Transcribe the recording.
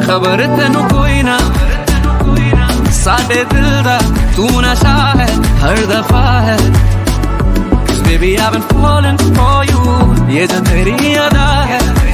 खबर तेनू कोई ना साडे दिल दा तू नशा है हर दफा है। Cause baby I've been falling for you, ये जो तेरी अदा है